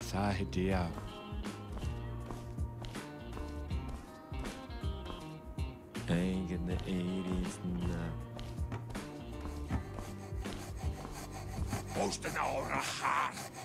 Það er det. Ain't in the 80s now. Post an hour a heart.